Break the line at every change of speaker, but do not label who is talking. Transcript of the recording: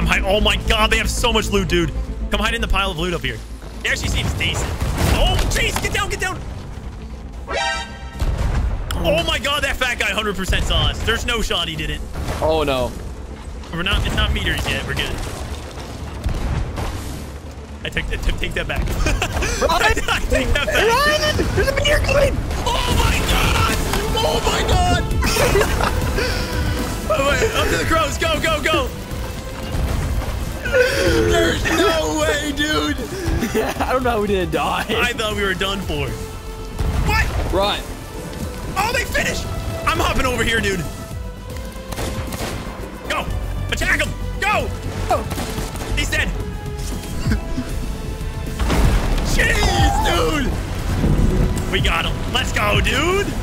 I'm hiding. Oh my god, they have so much loot, dude. Come hide in the pile of loot up here. It actually seems decent. Oh, jeez, get down, get down. Oh my god, that fat guy 100% saw us. There's no shot he didn't.
Oh no.
We're not, it's not meters yet. We're good. I take that back. I take that back.
Run! There's a meteor coming!
Oh my god! Oh my god! Oh, wait, up to the crows. Go, go, go. There's no way, dude.
I don't know how we didn't die.
I thought we were done for. What?
Right.
Oh, they finished. I'm hopping over here, dude. Go. Attack him. Go.
Oh.
He's dead. Jeez, dude. We got him. Let's go, dude.